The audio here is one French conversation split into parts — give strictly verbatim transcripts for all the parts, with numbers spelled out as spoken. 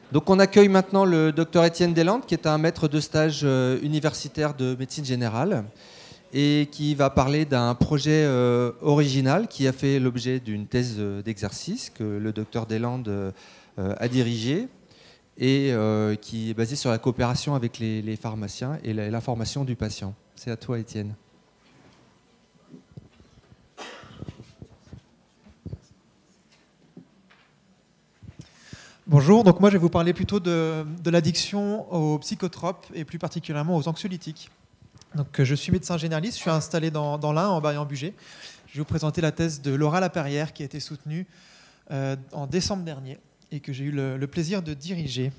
Donc on accueille maintenant le docteur Étienne Deslandes, qui est un maître de stage euh, universitaire de médecine générale et qui va parler d'un projet euh, original qui a fait l'objet d'une thèse euh, d'exercice que le docteur Deslandes euh, a dirigé et euh, qui est basé sur la coopération avec les, les pharmaciens et l'information du patient. C'est à toi, Étienne. Bonjour, donc moi je vais vous parler plutôt de, de l'addiction aux psychotropes et plus particulièrement aux anxiolytiques. Donc, je suis médecin généraliste, je suis installé dans, dans l'Ain, en Barian-Bugey. Je vais vous présenter la thèse de Laura Laperrière qui a été soutenue euh, en décembre dernier et que j'ai eu le, le plaisir de diriger.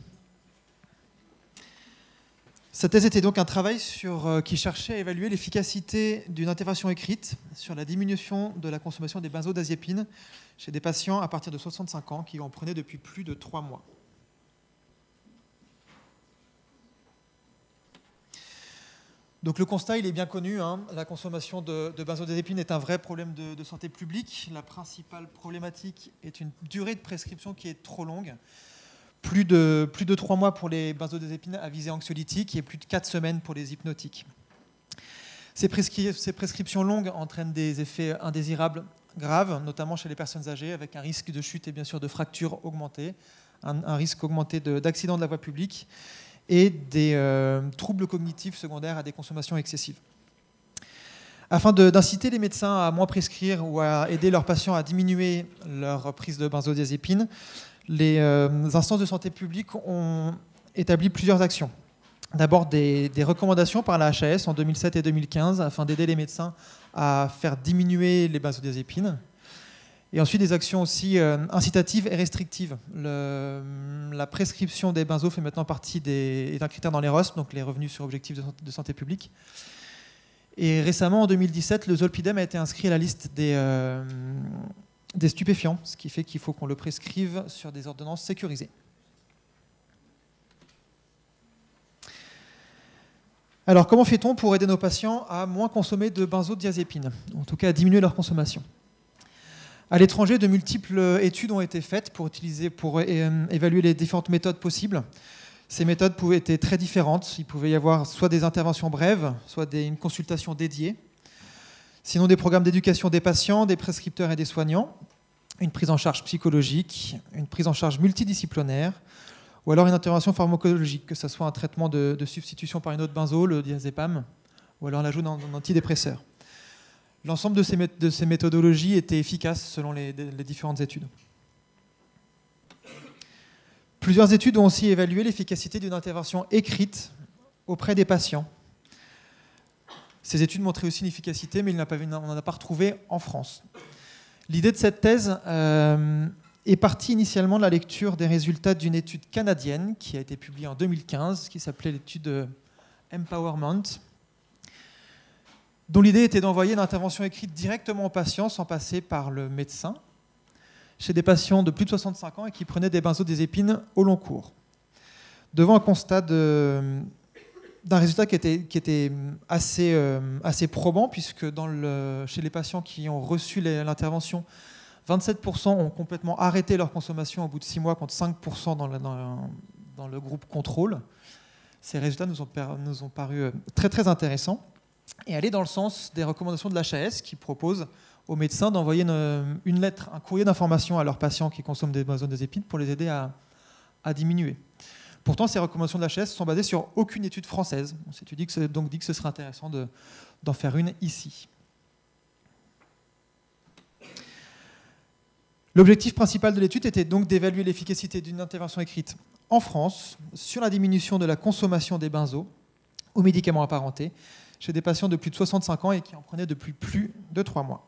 Cette thèse était donc un travail sur, euh, qui cherchait à évaluer l'efficacité d'une intervention écrite sur la diminution de la consommation des benzodiazépines chez des patients à partir de soixante-cinq ans qui en prenaient depuis plus de trois mois. Donc le constat, il est bien connu, hein. La consommation de, de benzodiazépines est un vrai problème de, de santé publique. La principale problématique est une durée de prescription qui est trop longue. Plus de, plus de trois mois pour les benzodiazépines à visée anxiolytique et plus de quatre semaines pour les hypnotiques. Ces, prescri ces prescriptions longues entraînent des effets indésirables graves, notamment chez les personnes âgées, avec un risque de chute et bien sûr de fracture augmenté, un, un risque augmenté d'accident de, de la voie publique et des euh, troubles cognitifs secondaires à des consommations excessives. Afin d'inciter les médecins à moins prescrire ou à aider leurs patients à diminuer leur prise de benzodiazépines, les euh, instances de santé publique ont établi plusieurs actions. D'abord des, des recommandations par la H A S en deux mille sept et deux mille quinze afin d'aider les médecins à faire diminuer les benzodiazépines. Et ensuite des actions aussi euh, incitatives et restrictives. Le, la prescription des benzos fait maintenant partie d'un critère dans les R O S, donc les revenus sur objectifs de santé, de santé publique. Et récemment, en deux mille dix-sept, le zolpidem a été inscrit à la liste des, euh, des stupéfiants, ce qui fait qu'il faut qu'on le prescrive sur des ordonnances sécurisées. Alors, comment fait-on pour aider nos patients à moins consommer de benzodiazépines, en tout cas à diminuer leur consommation? À l'étranger, de multiples études ont été faites pour, utiliser, pour évaluer les différentes méthodes possibles. Ces méthodes pouvaient être très différentes. Il pouvait y avoir soit des interventions brèves, soit des, une consultation dédiée. Sinon, des programmes d'éducation des patients, des prescripteurs et des soignants, une prise en charge psychologique, une prise en charge multidisciplinaire, ou alors une intervention pharmacologique, que ce soit un traitement de, de substitution par une autre benzo, le diazépam, ou alors l'ajout d'un antidépresseur. L'ensemble de ces, de ces méthodologies était efficace selon les, les différentes études. Plusieurs études ont aussi évalué l'efficacité d'une intervention écrite auprès des patients. Ces études montraient aussi une efficacité, mais on n'en a pas retrouvé en France. L'idée de cette thèse euh, est partie initialement de la lecture des résultats d'une étude canadienne qui a été publiée en deux mille quinze, qui s'appelait l'étude Empowerment, dont l'idée était d'envoyer une intervention écrite directement aux patients sans passer par le médecin, chez des patients de plus de soixante-cinq ans et qui prenaient des benzodiazépines au long cours. Devant un constat d'un résultat qui était, qui était assez, euh, assez probant, puisque dans le, chez les patients qui ont reçu l'intervention, vingt-sept pour cent ont complètement arrêté leur consommation au bout de six mois, contre cinq pour cent dans le, dans, dans le groupe contrôle. Ces résultats nous ont, nous ont paru très, très intéressants et aller dans le sens des recommandations de l'H A S qui propose aux médecins d'envoyer une, une lettre, un courrier d'information à leurs patients qui consomment des benzodiazépines pour les aider à, à diminuer. Pourtant, ces recommandations de l'H A S sont basées sur aucune étude française. On s'est dit que, donc dit que ce serait intéressant d'en faire une ici. L'objectif principal de l'étude était donc d'évaluer l'efficacité d'une intervention écrite en France sur la diminution de la consommation des benzos aux médicaments apparentés chez des patients de plus de soixante-cinq ans et qui en prenaient depuis plus de trois mois.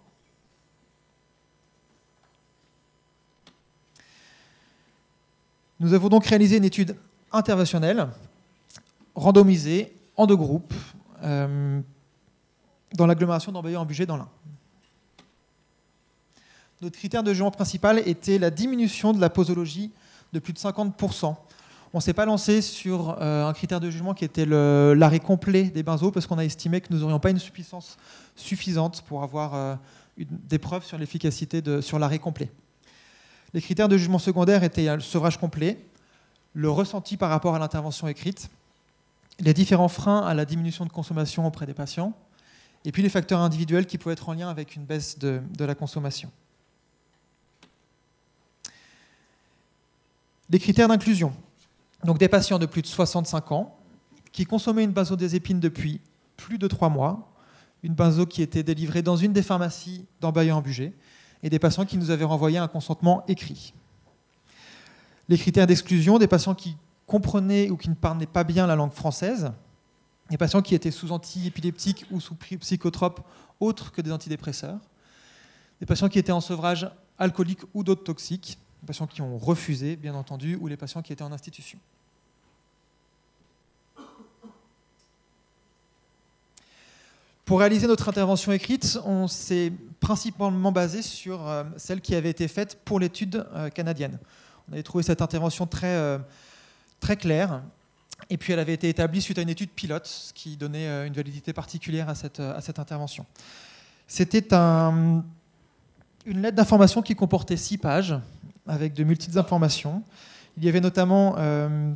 Nous avons donc réalisé une étude interventionnelle, randomisée, en deux groupes, euh, dans l'agglomération d'Ambaillon-en-Bugey dans l'Ain. Notre critère de jugement principal était la diminution de la posologie de plus de cinquante pour cent. On ne s'est pas lancé sur euh, un critère de jugement qui était l'arrêt complet des benzos parce qu'on a estimé que nous n'aurions pas une puissance suffisante pour avoir euh, une, des preuves sur l'efficacité sur l'arrêt complet. Les critères de jugement secondaire étaient le sevrage complet, le ressenti par rapport à l'intervention écrite, les différents freins à la diminution de consommation auprès des patients, et puis les facteurs individuels qui pouvaient être en lien avec une baisse de, de la consommation. Les critères d'inclusion. Donc des patients de plus de soixante-cinq ans qui consommaient une benzodiazépine depuis plus de trois mois, une benzo qui était délivrée dans une des pharmacies d'Ambaillon-en-Bugey, et des patients qui nous avaient renvoyé un consentement écrit. Les critères d'exclusion, des patients qui comprenaient ou qui ne parlaient pas bien la langue française, des patients qui étaient sous antiépileptiques ou sous psychotropes autres que des antidépresseurs, des patients qui étaient en sevrage alcoolique ou d'autres toxiques, les patients qui ont refusé, bien entendu, ou les patients qui étaient en institution. Pour réaliser notre intervention écrite, on s'est principalement basé sur euh, celle qui avait été faite pour l'étude euh, canadienne. On avait trouvé cette intervention très, euh, très claire, et puis elle avait été établie suite à une étude pilote, ce qui donnait euh, une validité particulière à cette, à cette intervention. C'était un, une lettre d'information qui comportait six pages, avec de multiples informations. Il y avait notamment... Euh,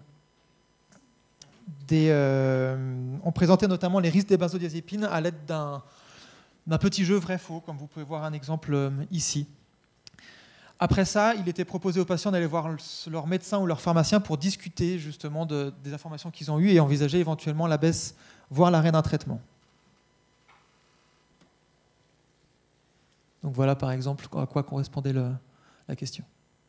Des, euh, on présentait notamment les risques des benzodiazépines à l'aide d'un, d'un petit jeu vrai-faux, comme vous pouvez voir un exemple euh, ici. Après ça, il était proposé aux patients d'aller voir leur médecin ou leur pharmacien pour discuter justement de, des informations qu'ils ont eues et envisager éventuellement la baisse, voire l'arrêt d'un traitement. Donc voilà par exemple à quoi correspondait le, la question.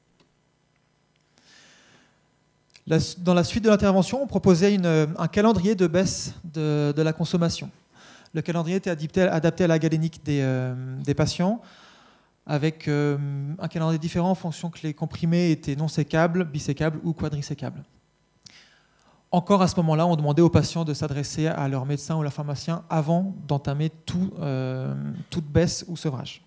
Dans la suite de l'intervention, on proposait une, un calendrier de baisse de, de la consommation. Le calendrier était adapté, adapté à la galénique des, euh, des patients, avec euh, un calendrier différent en fonction que les comprimés étaient non sécables, bisécables ou quadrisécables. Encore à ce moment-là, on demandait aux patients de s'adresser à leur médecin ou leur pharmacien avant d'entamer tout, euh, toute baisse ou sevrage.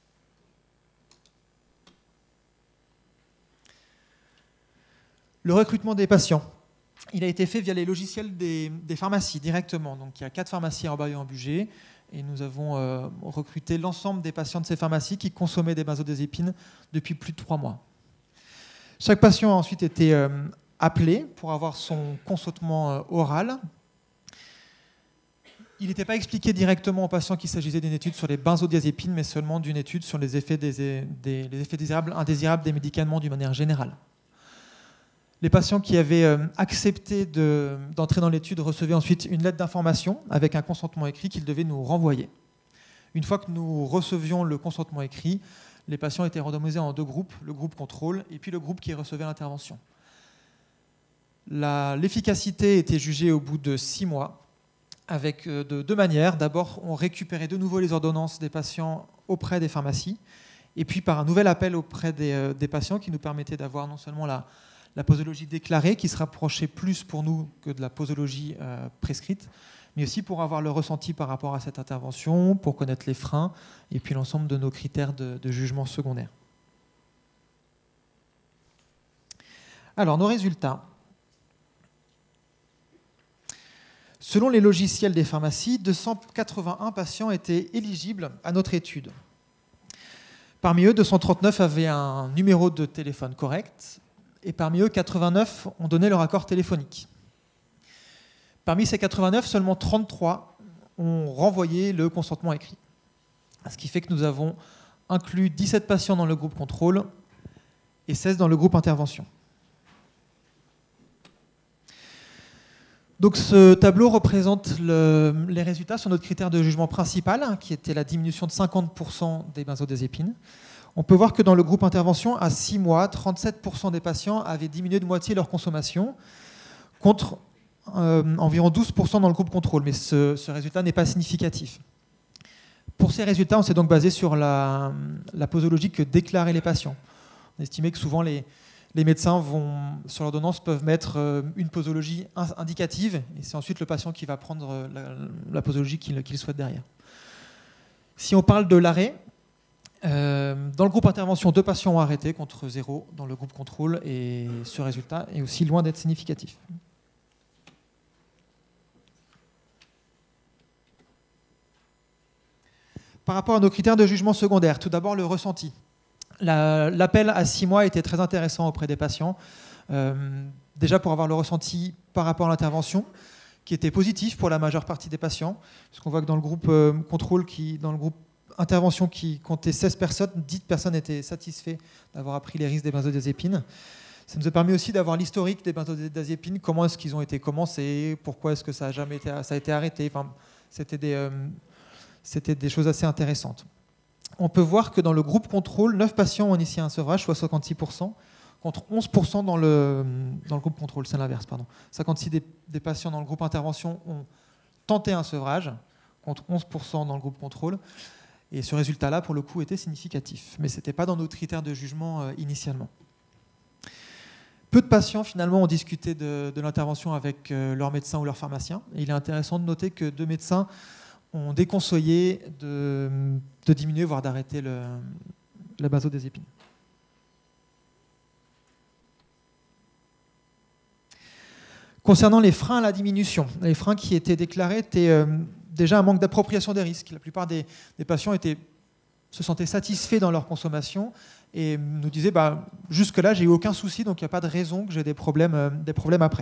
Le recrutement des patients, il a été fait via les logiciels des, des pharmacies directement. Donc, il y a quatre pharmacies à Ambaillon-en-Bugey et nous avons euh, recruté l'ensemble des patients de ces pharmacies qui consommaient des benzodiazépines depuis plus de trois mois. Chaque patient a ensuite été euh, appelé pour avoir son consentement euh, oral. Il n'était pas expliqué directement aux patients qu'il s'agissait d'une étude sur les benzodiazépines, mais seulement d'une étude sur les effets, des, des, les effets désirables, indésirables des médicaments d'une manière générale. Les patients qui avaient euh, accepté de, d'entrer dans l'étude recevaient ensuite une lettre d'information avec un consentement écrit qu'ils devaient nous renvoyer. Une fois que nous recevions le consentement écrit, les patients étaient randomisés en deux groupes, le groupe contrôle et puis le groupe qui recevait l'intervention. La, l'efficacité était jugée au bout de six mois avec euh, de deux manières. D'abord, on récupérait de nouveau les ordonnances des patients auprès des pharmacies et puis par un nouvel appel auprès des, euh, des patients qui nous permettait d'avoir non seulement la la posologie déclarée, qui se rapprochait plus pour nous que de la posologie euh, prescrite, mais aussi pour avoir le ressenti par rapport à cette intervention, pour connaître les freins, et puis l'ensemble de nos critères de, de jugement secondaire. Alors, nos résultats. Selon les logiciels des pharmacies, deux cent quatre-vingt-un patients étaient éligibles à notre étude. Parmi eux, deux cent trente-neuf avaient un numéro de téléphone correct, et parmi eux, quatre-vingt-neuf ont donné leur accord téléphonique. Parmi ces quatre-vingt-neuf, seulement trente-trois ont renvoyé le consentement écrit. Ce qui fait que nous avons inclus dix-sept patients dans le groupe contrôle et seize dans le groupe intervention. Donc ce tableau représente le, les résultats sur notre critère de jugement principal, qui était la diminution de cinquante pour cent des benzodiazépines. On peut voir que dans le groupe intervention, à six mois, trente-sept pour cent des patients avaient diminué de moitié leur consommation, contre euh, environ douze pour cent dans le groupe contrôle, mais ce, ce résultat n'est pas significatif. Pour ces résultats, on s'est donc basé sur la, la posologie que déclaraient les patients. On estimait que souvent les, les médecins vont, sur l'ordonnance peuvent mettre euh, une posologie indicative, et c'est ensuite le patient qui va prendre la, la posologie qu'il, qu'il souhaite derrière. Si on parle de l'arrêt, Euh, dans le groupe intervention, deux patients ont arrêté contre zéro dans le groupe contrôle et ce résultat est aussi loin d'être significatif. Par rapport à nos critères de jugement secondaire, tout d'abord le ressenti. La, l'appel à six mois était très intéressant auprès des patients. Euh, déjà pour avoir le ressenti par rapport à l'intervention, qui était positif pour la majeure partie des patients, puisqu'on voit que dans le groupe euh, contrôle, qui, dans le groupe intervention qui comptait seize personnes, dix personnes étaient satisfaits d'avoir appris les risques des benzodiazépines. Ça nous a permis aussi d'avoir l'historique des benzodiazépines, comment est-ce qu'ils ont été commencés, pourquoi est-ce que ça a jamais été, ça a été arrêté. Enfin, c'était des, euh, c'était des choses assez intéressantes. On peut voir que dans le groupe contrôle, neuf patients ont initié un sevrage, soit cinquante-six pour cent, contre onze pour cent dans le, dans le groupe contrôle, c'est l'inverse, pardon. cinquante-six des, des patients dans le groupe intervention ont tenté un sevrage, contre onze pour cent dans le groupe contrôle. Et ce résultat-là, pour le coup, était significatif. Mais ce n'était pas dans nos critères de jugement euh, initialement. Peu de patients, finalement, ont discuté de, de l'intervention avec euh, leur médecin ou leur pharmacien. Et il est intéressant de noter que deux médecins ont déconseillé de, de diminuer, voire d'arrêter le, la benzodiazépine. Concernant les freins à la diminution, les freins qui étaient déclarés étaient euh, déjà un manque d'appropriation des risques. La plupart des, des patients étaient, se sentaient satisfaits dans leur consommation et nous disaient bah, « jusque-là, j'ai eu aucun souci, donc il n'y a pas de raison que j'ai des problèmes, euh, des problèmes après ».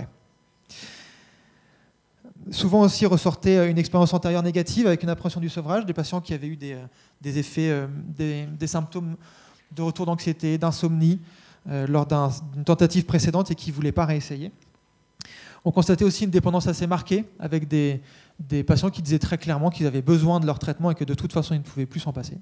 Souvent aussi ressortait une expérience antérieure négative avec une appréhension du sevrage, des patients qui avaient eu des, des effets, euh, des, des symptômes de retour d'anxiété, d'insomnie euh, lors d'un, d'une tentative précédente et qui ne voulaient pas réessayer. On constatait aussi une dépendance assez marquée avec des, des patients qui disaient très clairement qu'ils avaient besoin de leur traitement et que de toute façon ils ne pouvaient plus s'en passer.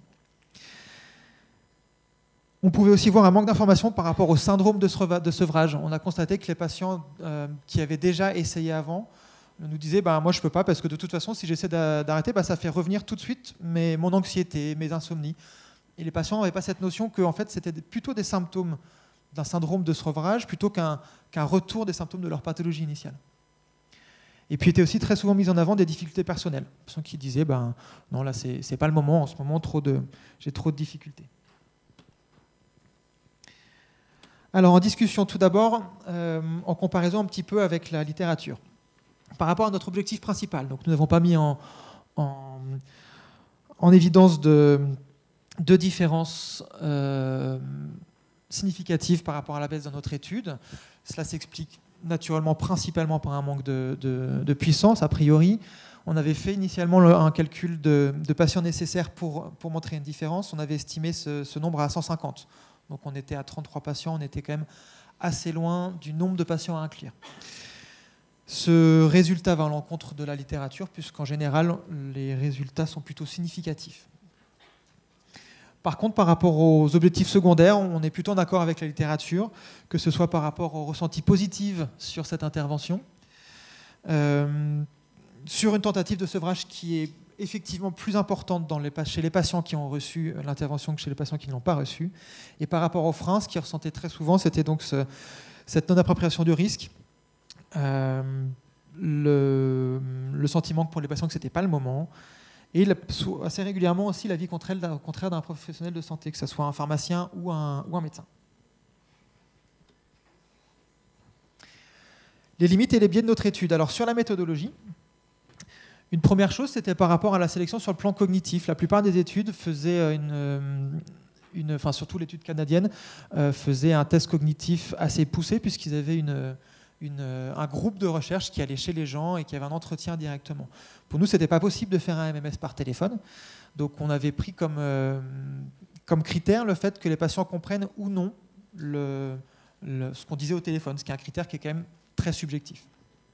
On pouvait aussi voir un manque d'information par rapport au syndrome de sevrage. On a constaté que les patients euh, qui avaient déjà essayé avant nous disaient bah, « moi je ne peux pas parce que de toute façon si j'essaie d'arrêter, bah, ça fait revenir tout de suite mes, mon anxiété, mes insomnies ». Et les patients n'avaient pas cette notion que en fait, c'était plutôt des symptômes d'un syndrome de sevrage plutôt qu'un qu'un retour des symptômes de leur pathologie initiale. Et puis étaient aussi très souvent mises en avant des difficultés personnelles. Des personnes qui disaient ben, « non, là, c'est, c'est pas le moment, en ce moment, trop de, j'ai trop de difficultés ». Alors, en discussion, tout d'abord, euh, en comparaison un petit peu avec la littérature. Par rapport à notre objectif principal, donc nous n'avons pas mis en, en, en évidence de, de différences euh, significative par rapport à la baisse de notre étude. Cela s'explique naturellement principalement par un manque de, de, de puissance, a priori. On avait fait initialement un calcul de, de patients nécessaires pour, pour montrer une différence. On avait estimé ce, ce nombre à cent cinquante. Donc on était à trente-trois patients, on était quand même assez loin du nombre de patients à inclure. Ce résultat va à l'encontre de la littérature, puisqu'en général, les résultats sont plutôt significatifs. Par contre, par rapport aux objectifs secondaires, on est plutôt en accord avec la littérature, que ce soit par rapport au ressenti positif sur cette intervention, euh, sur une tentative de sevrage qui est effectivement plus importante dans les, chez les patients qui ont reçu l'intervention que chez les patients qui ne l'ont pas reçue. Et par rapport aux freins, ce qui ressentait très souvent, c'était donc ce, cette non-appropriation du risque, euh, le, le sentiment que pour les patients que ce n'était pas le moment, et assez régulièrement aussi l'avis contraire d'un professionnel de santé, que ce soit un pharmacien ou un, ou un médecin. Les limites et les biais de notre étude. Alors sur la méthodologie, une première chose, c'était par rapport à la sélection sur le plan cognitif. La plupart des études faisaient une, une enfin surtout l'étude canadienne, euh, faisait un test cognitif assez poussé puisqu'ils avaient une Une, un groupe de recherche qui allait chez les gens et qui avait un entretien directement. Pour nous, ce n'était pas possible de faire un M M S par téléphone. Donc on avait pris comme, euh, comme critère le fait que les patients comprennent ou non le, le, ce qu'on disait au téléphone, ce qui est un critère qui est quand même très subjectif.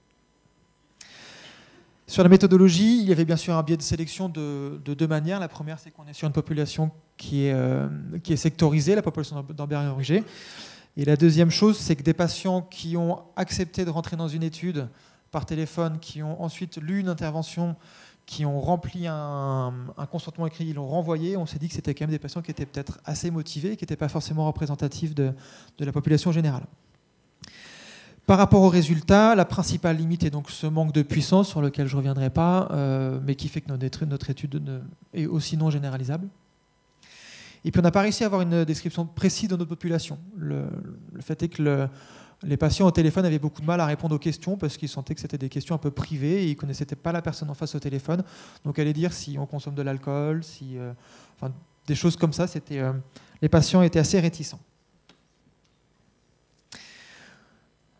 Sur la méthodologie, il y avait bien sûr un biais de sélection de, de deux manières. La première, c'est qu'on est sur une population qui est, euh, qui est sectorisée, la population d'Ambert-Rugé. Et la deuxième chose, c'est que des patients qui ont accepté de rentrer dans une étude par téléphone, qui ont ensuite lu une intervention, qui ont rempli un, un consentement écrit, ils l'ont renvoyé, on s'est dit que c'était quand même des patients qui étaient peut-être assez motivés, qui n'étaient pas forcément représentatifs de, de la population générale. Par rapport aux résultats, la principale limite est donc ce manque de puissance, sur lequel je ne reviendrai pas, euh, mais qui fait que notre, notre étude ne, est aussi non généralisable. Et puis on n'a pas réussi à avoir une description précise de notre population. Le, le fait est que le, les patients au téléphone avaient beaucoup de mal à répondre aux questions parce qu'ils sentaient que c'était des questions un peu privées et ils ne connaissaient pas la personne en face au téléphone. Donc aller dire si on consomme de l'alcool, si, euh, enfin, des choses comme ça, c'était, euh, les patients étaient assez réticents.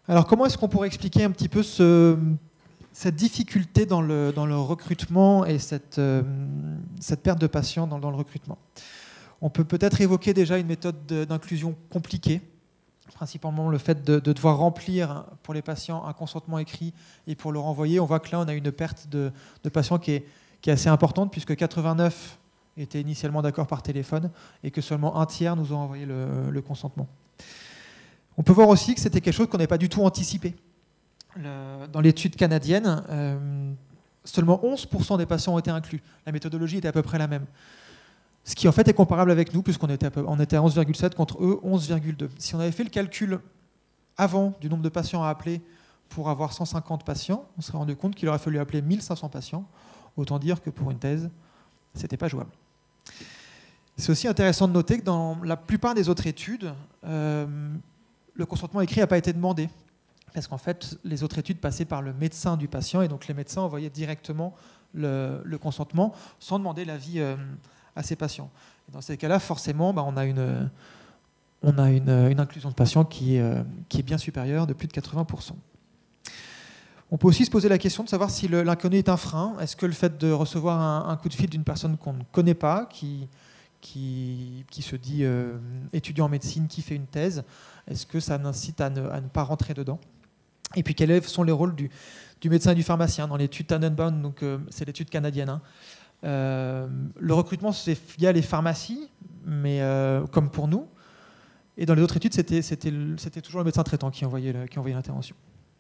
Alors comment est-ce qu'on pourrait expliquer un petit peu ce, cette difficulté dans le, dans le recrutement et cette, euh, cette perte de patients dans, dans le recrutement? On peut peut-être évoquer déjà une méthode d'inclusion compliquée, principalement le fait de, de devoir remplir pour les patients un consentement écrit et pour le renvoyer. On voit que là, on a une perte de, de patients qui est, qui est assez importante, puisque quatre-vingt-neuf étaient initialement d'accord par téléphone et que seulement un tiers nous ont envoyé le, le consentement. On peut voir aussi que c'était quelque chose qu'on n'avait pas du tout anticipé. Le, dans l'étude canadienne, euh, seulement onze pour cent des patients ont été inclus. La méthodologie était à peu près la même. Ce qui en fait est comparable avec nous, puisqu'on était à, peu, on était à onze virgule sept contre eux, onze virgule deux. Si on avait fait le calcul avant du nombre de patients à appeler pour avoir cent cinquante patients, on se serait rendu compte qu'il aurait fallu appeler mille cinq cents patients. Autant dire que pour une thèse, ce n'était pas jouable. C'est aussi intéressant de noter que dans la plupart des autres études, euh, le consentement écrit n'a pas été demandé, parce qu'en fait, les autres études passaient par le médecin du patient, et donc les médecins envoyaient directement le, le consentement, sans demander l'avis euh, à ces patients. Et dans ces cas-là, forcément, bah, on a, une, on a une, une inclusion de patients qui est, euh, qui est bien supérieure, de plus de quatre-vingts pour cent. On peut aussi se poser la question de savoir si l'inconnu est un frein. Est-ce que le fait de recevoir un, un coup de fil d'une personne qu'on ne connaît pas, qui, qui, qui se dit euh, étudiant en médecine, qui fait une thèse, est-ce que ça incite à ne, à ne pas rentrer dedans? Et puis quels sont les rôles du, du médecin et du pharmacien? Dans l'étude Tannenbaum, donc euh, c'est l'étude canadienne, hein. euh, le recrutement c'est via les pharmacies, mais euh, comme pour nous. Et dans les autres études, c'était c'était toujours le médecin traitant qui envoyait le, qui envoyait l'intervention.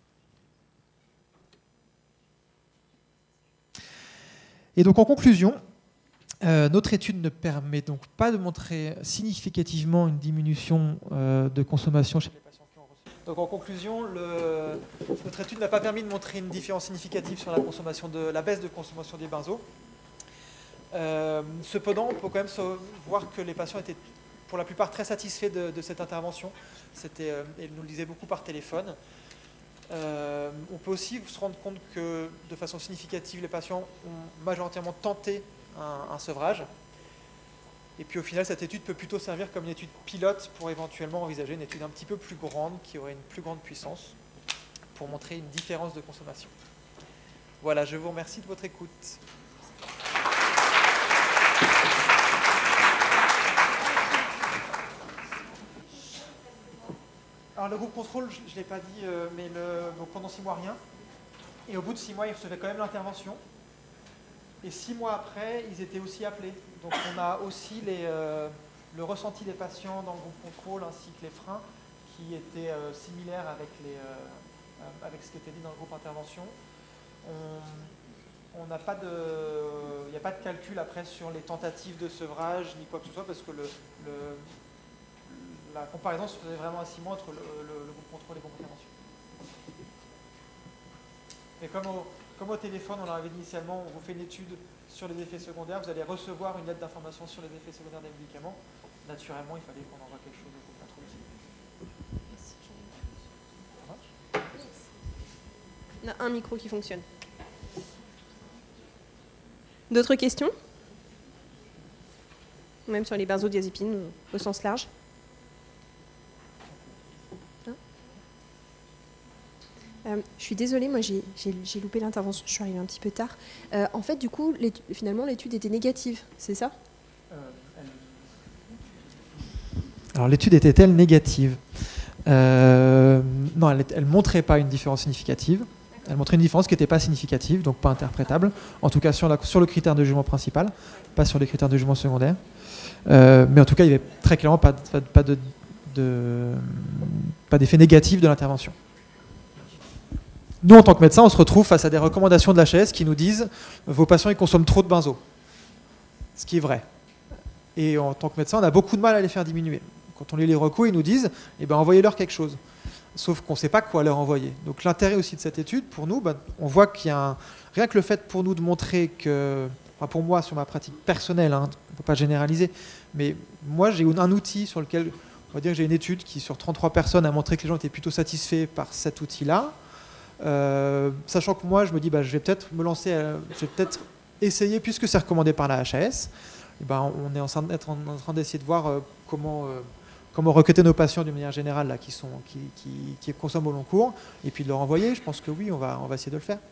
Et donc en conclusion, euh, notre étude ne permet donc pas de montrer significativement une diminution euh, de consommation chez les patients qui ont reçu. Donc en conclusion, le, notre étude n'a pas permis de montrer une différence significative sur la, consommation de, la baisse de consommation des benzos. Euh, cependant, on peut quand même voir que les patients étaient pour la plupart très satisfaits de, de cette intervention. C'était, euh, ils nous le disaient beaucoup par téléphone. Euh, on peut aussi se rendre compte que de façon significative, les patients ont majoritairement tenté un, un sevrage. Et puis au final, cette étude peut plutôt servir comme une étude pilote pour éventuellement envisager une étude un petit peu plus grande, qui aurait une plus grande puissance, pour montrer une différence de consommation. Voilà, je vous remercie de votre écoute. Alors le groupe contrôle, je ne l'ai pas dit, euh, mais le, donc pendant six mois, rien. Et au bout de six mois, ils recevaient quand même l'intervention. Et six mois après, ils étaient aussi appelés. Donc on a aussi les, euh, le ressenti des patients dans le groupe contrôle, ainsi que les freins, qui étaient euh, similaires avec, les, euh, avec ce qui était dit dans le groupe intervention. On n'a pas de, il n'y a pas de calcul après sur les tentatives de sevrage, ni quoi que ce soit, parce que le, le la comparaison se faisait vraiment à six mois entre le, le, le groupe contrôle et le groupe intervention. Et comme au, comme au téléphone, on l'avait dit initialement, on vous fait une étude sur les effets secondaires, vous allez recevoir une lettre d'information sur les effets secondaires des médicaments. Naturellement, il fallait qu'on envoie quelque chose au groupe contrôle aussi. On a un micro qui fonctionne. D'autres questions? Même sur les benzodiazépines au sens large? Euh, je suis désolée, moi j'ai loupé l'intervention, je suis arrivée un petit peu tard. Euh, en fait, du coup, finalement, l'étude était négative, c'est ça? euh, elle... Alors, l'étude était-elle négative? euh, Non, elle ne montrait pas une différence significative. Elle montrait une différence qui n'était pas significative, donc pas interprétable. En tout cas, sur, la, sur le critère de jugement principal, pas sur les critères de jugement secondaire. Euh, mais en tout cas, il n'y avait très clairement pas, pas, pas de, de, pas d'effet négatif de l'intervention. Nous, en tant que médecins, on se retrouve face à des recommandations de l'H S qui nous disent « vos patients ils consomment trop de benzo », ce qui est vrai. Et en tant que médecin, on a beaucoup de mal à les faire diminuer. Quand on lit les recos, ils nous disent eh ben, « envoyez-leur quelque chose ». Sauf qu'on ne sait pas quoi leur envoyer. Donc l'intérêt aussi de cette étude, pour nous, ben, on voit qu'il y a un... rien que le fait pour nous de montrer que, enfin pour moi, sur ma pratique personnelle, hein, on ne peut pas généraliser, mais moi j'ai un outil sur lequel, on va dire que j'ai une étude qui, sur trente-trois personnes, a montré que les gens étaient plutôt satisfaits par cet outil-là. Euh, sachant que moi, je me dis, bah, je vais peut-être me lancer, à, je vais peut-être essayer, puisque c'est recommandé par la H A S, et ben, on est en train, en train d'essayer de voir euh, comment, euh, comment recruter nos patients d'une manière générale là, qui, sont, qui, qui, qui consomment au long cours, et puis de leur envoyer. Je pense que oui, on va, on va essayer de le faire.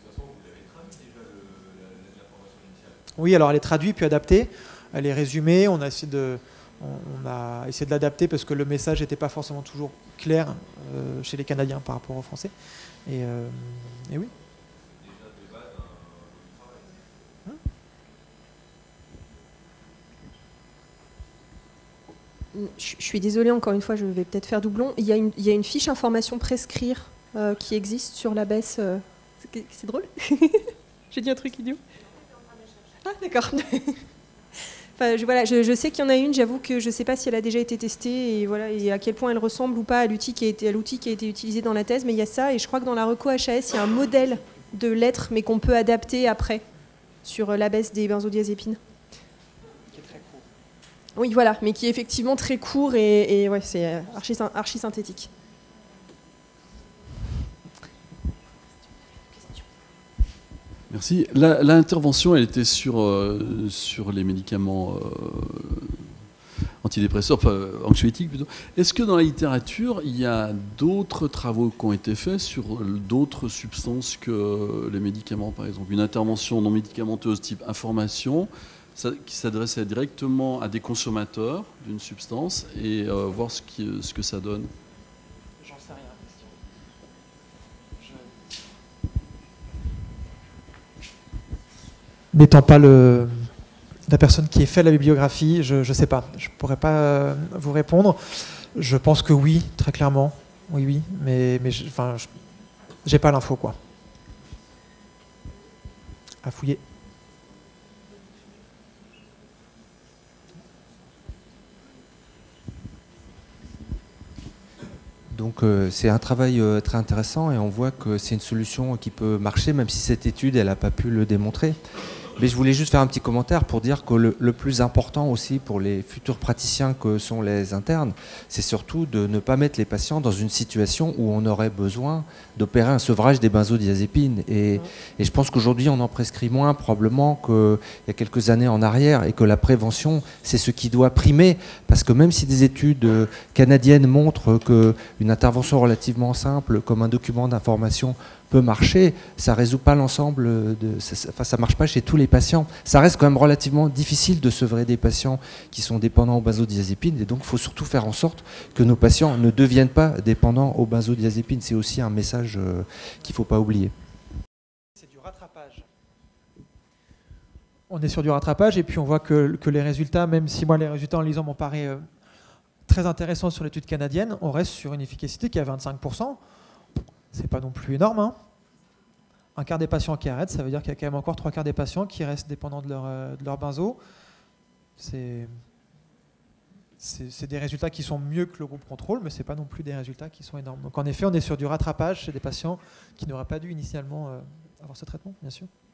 Oui, alors elle est traduite puis adaptée, elle est résumée, on a essayé de, on, on a essayé de l'adapter parce que le message n'était pas forcément toujours clair euh, chez les Canadiens par rapport aux Français. Et, euh, et oui. Je suis désolée, encore une fois, je vais peut-être faire doublon. Il y a une, il y a une fiche information prescrire euh, qui existe sur la baisse. Euh... C'est drôle. J'ai dit un truc idiot. Ah, d'accord. Enfin, je, voilà, je, je sais qu'il y en a une, j'avoue que je ne sais pas si elle a déjà été testée et, voilà, et à quel point elle ressemble ou pas à l'outil qui, a été, à l'outil qui a été utilisé dans la thèse, mais il y a ça, et je crois que dans la reco H A S, il y a un modèle de lettres, mais qu'on peut adapter après sur la baisse des benzodiazépines. Qui est très court. Oui, voilà, mais qui est effectivement très court et, et ouais, c'est archi, archi synthétique. Merci. L'intervention, elle était sur, euh, sur les médicaments euh, antidépresseurs, enfin anxiolytiques plutôt. Est-ce que dans la littérature, il y a d'autres travaux qui ont été faits sur d'autres substances que les médicaments, par exemple? Une intervention non médicamenteuse type information, ça, qui s'adressait directement à des consommateurs d'une substance et euh, voir ce, qui, ce que ça donne? J'en sais rien. N'étant pas le, la personne qui ait fait la bibliographie, je ne sais pas. Je ne pourrais pas euh, vous répondre. Je pense que oui, très clairement. Oui, oui. Mais, mais je, enfin, je n'ai pas l'info, quoi. À fouiller. Donc euh, c'est un travail euh, très intéressant et on voit que c'est une solution qui peut marcher, même si cette étude, elle n'a pas pu le démontrer. Mais je voulais juste faire un petit commentaire pour dire que le, le plus important aussi pour les futurs praticiens que sont les internes, c'est surtout de ne pas mettre les patients dans une situation où on aurait besoin d'opérer un sevrage des benzodiazépines. Et, et je pense qu'aujourd'hui, on en prescrit moins probablement qu'il y a quelques années en arrière et que la prévention, c'est ce qui doit primer. Parce que même si des études canadiennes montrent qu'une intervention relativement simple, comme un document d'information, peut marcher, ça ne résout pas l'ensemble, de, ça, enfin, ça ne marche pas chez tous les patients. Ça reste quand même relativement difficile de sevrer des patients qui sont dépendants aux benzodiazépines et donc il faut surtout faire en sorte que nos patients ne deviennent pas dépendants aux benzodiazépines. C'est aussi un message euh, qu'il ne faut pas oublier. C'est du rattrapage. On est sur du rattrapage et puis on voit que, que les résultats, même si moi les résultats en lisant m'ont paru euh, très intéressants sur l'étude canadienne, on reste sur une efficacité qui est à vingt-cinq pour cent. C'est pas non plus énorme. Hein. Un quart des patients qui arrêtent, ça veut dire qu'il y a quand même encore trois quarts des patients qui restent dépendants de leur, de leur benzo. C'est des résultats qui sont mieux que le groupe contrôle, mais ce n'est pas non plus des résultats qui sont énormes. Donc en effet, on est sur du rattrapage chez des patients qui n'auraient pas dû initialement avoir ce traitement, bien sûr.